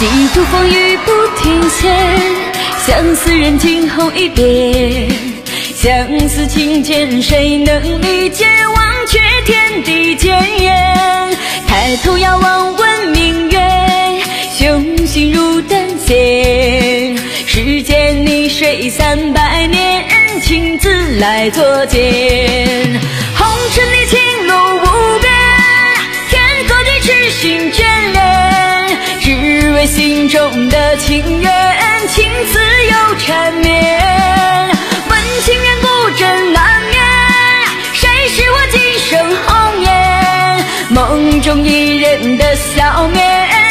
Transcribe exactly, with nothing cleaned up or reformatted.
几度风雨不停歇，相思人惊红一别。相思情牵谁能理解？忘却天地间缘。抬头遥望问明月，雄心如丹弦。世间逆水三百年，情字来作践。红尘里情路无边，天和地痴心眷恋。只为心中的情缘，情字又缠绵。问情缘故枕难眠，谁是我今生红颜？梦中一人的笑面。